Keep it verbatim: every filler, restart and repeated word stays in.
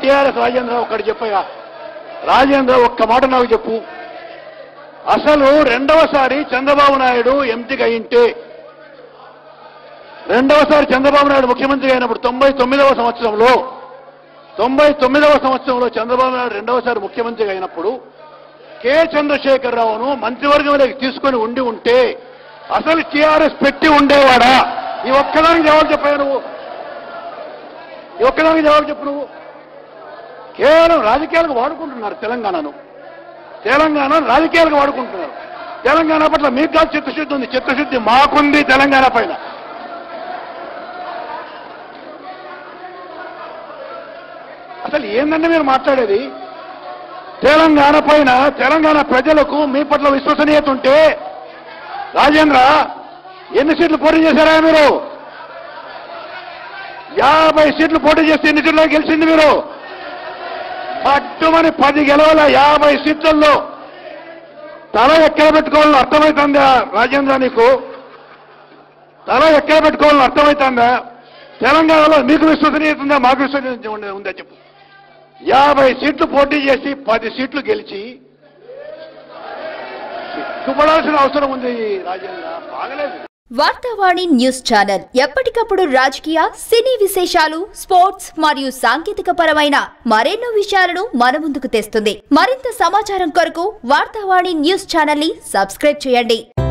TRS Rajendra ఒక్కటి చెప్పగా రాజేంద్ర ఒక్క మాట నాకు చెప్పు. అసలు రెండవసారి చంద్రబాబు నాయుడు ఎంపీగా అయింటే రెండవసారి చంద్రబాబు నాయుడు ముఖ్యమంత్రి అయినప్పుడు తొంభై తొమ్మిదవ సంవత్సరంలో తొంభై తొమ్మిదవ సంవత్సరంలో చంద్రబాబు నాయుడు రెండవసారి ముఖ్యమంత్రిగా అయినప్పుడు కె చంద్రశేఖరరావును మంత్రివర్గంలోకి తీసుకొని ఉండి ఉంటే అసలు టీఆర్ఎస్ పెట్టి ఉండేవాడా? ఈ ఒక్కదానికి జవాబు చెప్పావు నువ్వు. ఈ ఒక్కదానికి జవాబు చెప్పు నువ్వు. కేవలం రాజకీయాలకు వాడుకుంటున్నారు తెలంగాణను. తెలంగాణ రాజకీయాలకు వాడుకుంటున్నారు. తెలంగాణ పట్ల మీకు కాదు చిత్తశుద్ధి ఉంది. చిత్తశుద్ధి మాకుంది తెలంగాణ పైన. అసలు ఏందంటే మీరు మాట్లాడేది? తెలంగాణ పైన తెలంగాణ ప్రజలకు మీ పట్ల విశ్వసనీయత ఉంటే రాజేంద్ర ఎన్ని సీట్లు పోటీ చేశారా మీరు? యాభై సీట్లు పోటీ చేస్తే ఎన్ని సీట్లో గెలిచింది మీరు? పట్టుమని పది గెలవల యాభై సీట్లలో తల ఎక్కడ పెట్టుకోవాలని అర్థమవుతుందా రాజేంద్ర? నీకు తల ఎక్కడ పెట్టుకోవాలని అర్థమవుతుందా? తెలంగాణలో మీకు విశ్వసనీయత ఉందా, మాకు విశ్వసనీయత ఉందా చెప్పు. యాభై సీట్లు పోటీ చేసి పది సీట్లు గెలిచి సిగ్గుపడాల్సిన అవసరం ఉంది రాజేంద్ర. బాగలేదు. వార్తా వాణి న్యూస్ ఛానల్ ఎప్పటికప్పుడు రాజకీయ, సినీ విశేషాలు, స్పోర్ట్స్ మరియు సాంకేతిక పరమైన మరెన్నో విషయాలను మన ముందుకు తెస్తుంది. మరింత సమాచారం కొరకు వార్తా వాణి న్యూస్ ఛానల్ ని సబ్స్క్రైబ్ చేయండి.